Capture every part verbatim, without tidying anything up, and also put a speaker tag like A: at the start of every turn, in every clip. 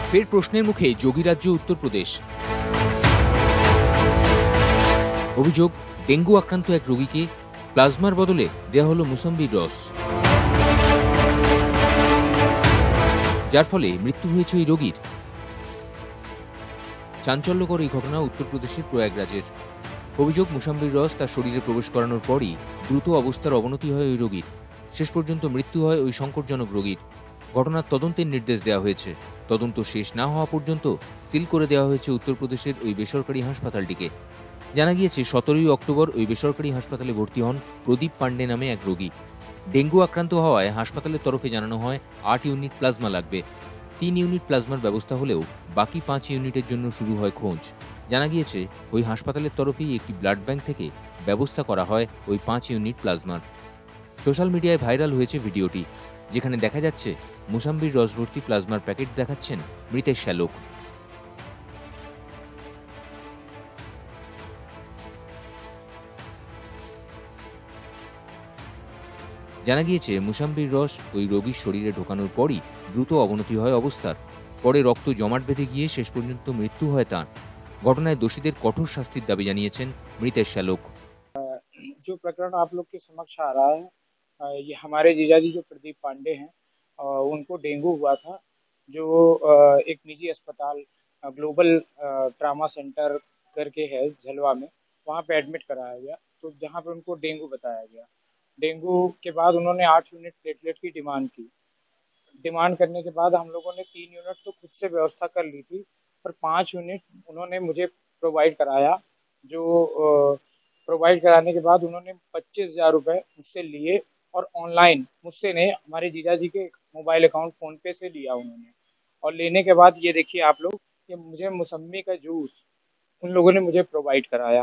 A: ফের প্রশ্নের মুখে যোগী রাজ্য উত্তরপ্রদেশ। অভিযোগ, ডেঙ্গু আক্রান্ত এক রোগীকে প্লাজমার বদলে দেওয়া হলো মুসাম্বির রস, যার ফলে মৃত্যু হয়েছে ওই রোগীর। চাঞ্চল্যকর এই ঘটনা উত্তরপ্রদেশের প্রয়াগরাজের। অভিযোগ, মুসাম্বির রস তার শরীরে প্রবেশ করানোর পরই দ্রুত অবস্থার অবনতি হয় ওই রোগীর। শেষ পর্যন্ত মৃত্যু হয় ওই সংকটজনক রোগীর। ঘটনার তদন্তের নির্দেশ দেওয়া হয়েছে। তদন্ত শেষ না হওয়া পর্যন্ত সিল করে দেওয়া হয়েছে উত্তরপ্রদেশের ওই বেসরকারি হাসপাতালটিকে। জানা গিয়েছে, সতেরোই অক্টোবর ওই বেসরকারি হাসপাতালে ভর্তি হন প্রদীপ পান্ডে নামে এক রোগী। ডেঙ্গু আক্রান্ত হওয়ায় হাসপাতালের তরফে জানানো হয় আট ইউনিট প্লাজমা লাগবে। তিন ইউনিট প্লাজমার ব্যবস্থা হলেও বাকি পাঁচ ইউনিটের জন্য শুরু হয় খোঁজ। জানা গিয়েছে, ওই হাসপাতালের তরফেই একটি ব্লাড ব্যাংক থেকে ব্যবস্থা করা হয় ওই পাঁচ ইউনিট প্লাজমার। সোশ্যাল মিডিয়ায় ভাইরাল হয়েছে ভিডিওটি, যেখানে দেখা যাচ্ছে মুসাম্বির রসভর্তি প্লাজমার প্যাকেট দেখাচ্ছেন মৃতের শ্যালক। জানা গিয়েছে, মুসাম্বির রস ওই রোগীর শরীরে ঢোকানোর পরই দ্রুত অবনতি হয় অবস্থার। পরে রক্ত জমাট বেঁধে গিয়ে শেষ পর্যন্ত মৃত্যু হয় তাঁর। ঘটনায় দোষীদের কঠোর শাস্তির দাবি জানিয়েছেন মৃতের শ্যালক।
B: जो प्रकरण आप लोग के समक्ष आ रहा है, ये हमारे जीजाजी जो प्रदीप पांडे हैं, उनको डेंगू हुआ था, जो एक निजी अस्पताल ग्लोबल ट्रामा सेंटर करके है झलवा में, वहाँ पे एडमिट कराया गया। तो जहाँ पे उनको डेंगू बताया गया, डेंगू के बाद उन्होंने आठ यूनिट प्लेटलेट की डिमांड की। डिमांड करने के बाद हम लोगों ने तीन यूनिट तो खुद से व्यवस्था कर ली थी, पर पाँच यूनिट उन्होंने मुझे प्रोवाइड कराया। जो प्रोवाइड कराने के बाद उन्होंने पच्चीस हजार रुपये मुझसे लिए और ऑनलाइन मुझसे नहीं, हमारे जीजा जी के मोबाइल अकाउंट फ़ोन पे से लिया उन्होंने। और लेने के बाद ये देखिए आप लोग कि मुझे मौसम्मी का जूस उन लोगों ने मुझे प्रोवाइड कराया,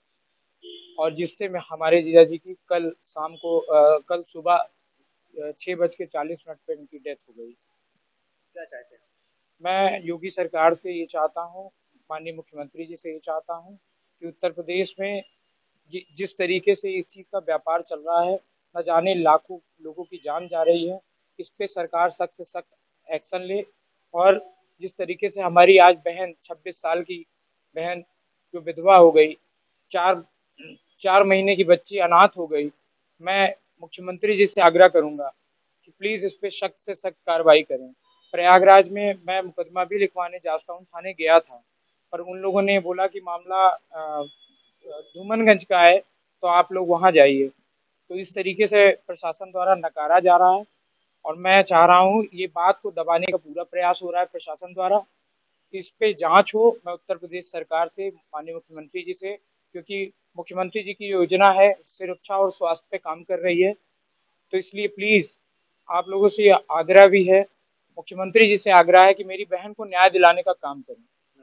B: और जिससे मैं हमारे जीजा जी की कल शाम को आ, कल सुबह छः बज के चालीस मिनट पर उनकी डेथ हो गई। क्या चाहते हैं? मैं योगी सरकार से ये चाहता हूँ, माननीय मुख्यमंत्री जी से ये चाहता हूँ कि उत्तर प्रदेश में जिस तरीके से इस चीज़ का व्यापार चल रहा है, न जाने लाखों लोगों की जान जा रही है, इस पे सरकार सख्त से सख्त एक्शन ले। और जिस तरीके से हमारी आज बहन छब्बीस साल की बहन जो विधवा हो गई, चार चार महीने की बच्ची अनाथ हो गई, मैं मुख्यमंत्री जी से आग्रह करूँगा कि प्लीज़ इस पर सख्त से सख्त कार्रवाई करें। प्रयागराज में मैं मुकदमा भी लिखवाने जाता हूँ, थाने गया था, पर उन लोगों ने बोला कि मामला धूमनगंज का है, तो आप लोग वहाँ जाइए। तो इस तरीके से प्रशासन द्वारा नकारा जा रहा है, और मैं चाह रहा हूँ ये बात को दबाने का पूरा प्रयास हो रहा है प्रशासन द्वारा। इस पे जांच हो। मैं उत्तर प्रदेश सरकार से, माननीय मुख्यमंत्री जी से, क्योंकि मुख्यमंत्री जी की योजना है सुरक्षा और स्वास्थ्य पे काम कर रही है, तो इसलिए प्लीज़ आप लोगों से आग्रह भी है, मुख्यमंत्री जी से आग्रह है कि मेरी बहन को न्याय दिलाने का काम करें।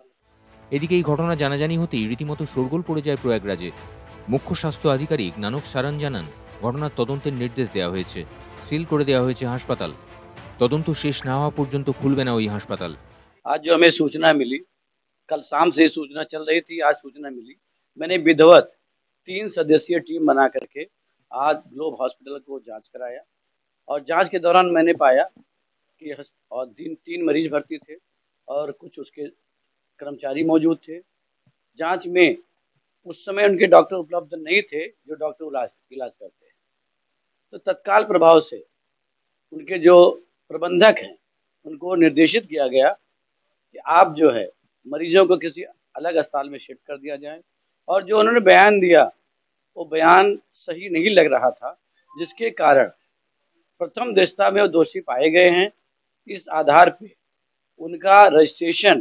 A: এদিকে এই ঘটনা জানাজানি হতেই রীতিমতো শোরগোল পড়ে যায় প্রয়াগরাজে। মুখ্য স্বাস্থ্য আধিকারিক নানক সারান জানান, ঘটনার তদন্তের নির্দেশ দেওয়া হয়েছে, সিল করে দেওয়া হয়েছে হাসপাতাল। তদন্ত শেষ না হওয়া পর্যন্ত খুলবে না ওই হাসপাতাল।
C: आज जो हमें सूचना मिली, कल शाम से सूचना चल रही थी, आज सूचना मिली, मैंने विधिवत तीन सदस्यीय टीम बना करके आज ग्लोब हॉस्पिटल को जांच कराया, और जांच के दौरान मैंने पाया कि और तीन तीन मरीज भर्ती थे और कुछ उसके कर्मचारी मौजूद थे। जांच में उस समय उनके डॉक्टर उपलब्ध नहीं थे जो डॉक्टर इलाज इलाज करते हैं, तो तत्काल प्रभाव से उनके जो प्रबंधक हैं उनको निर्देशित किया गया कि आप जो है मरीजों को किसी अलग अस्पताल में शिफ्ट कर दिया जाए। और जो उन्होंने बयान दिया वो बयान सही नहीं लग रहा था, जिसके कारण प्रथम दृष्टया में वो दोषी पाए गए हैं। इस आधार पे उनका रजिस्ट्रेशन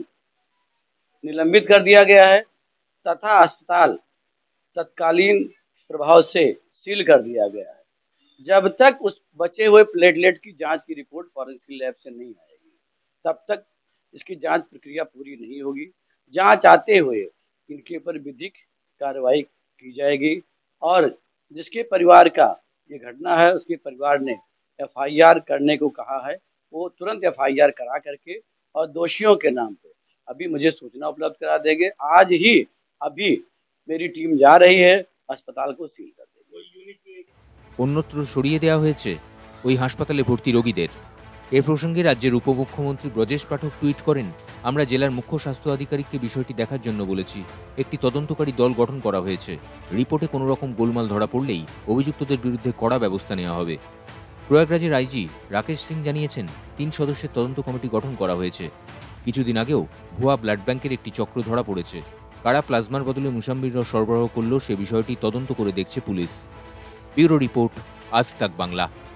C: निलंबित कर दिया गया है तथा अस्पताल तत्कालीन प्रभाव से सील कर दिया गया है। जब तक उस बचे हुए प्लेटलेट की जांच की रिपोर्ट फॉरेंसिक लैब से नहीं आएगी, तब तक इसकी जांच प्रक्रिया पूरी नहीं होगी। जांच आते हुए इनके ऊपर विधिक कार्रवाई की जाएगी, और जिसके परिवार का ये घटना है उसके परिवार ने एफ आई आर करने को कहा है, वो तुरंत एफ आई आर करा करके और दोषियों के नाम पे अभी मुझे सूचना उपलब्ध करा देंगे। आज ही अभी मेरी टीम जा रही है, अस्पताल को सील कर देगी।
A: অন্যত্র সরিয়ে দেওয়া হয়েছে ওই হাসপাতালে ভর্তি রোগীদের। এ প্রসঙ্গে রাজ্যের উপমুখ্যমন্ত্রী ব্রজেশ পাঠক টুইট করেন, আমরা জেলার মুখ্য স্বাস্থ্য আধিকারিককে বিষয়টি দেখার জন্য বলেছি। একটি তদন্তকারী দল গঠন করা হয়েছে। রিপোর্টে কোনো রকম গোলমাল ধরা পড়লেই অভিযুক্তদের বিরুদ্ধে কড়া ব্যবস্থা নেওয়া হবে। প্রয়াগরাজের আইজি রাকেশ সিং জানিয়েছেন, তিন সদস্যের তদন্ত কমিটি গঠন করা হয়েছে। কিছুদিন আগেও ভুয়া ব্লাড ব্যাংকের একটি চক্র ধরা পড়েছে। কারা প্লাজমার বদলে মুসাম্বির রস সরবরাহ করল সে বিষয়টি তদন্ত করে দেখছে পুলিশ। ব্যুরো রিপোর্ট, আজ তাক বাংলা।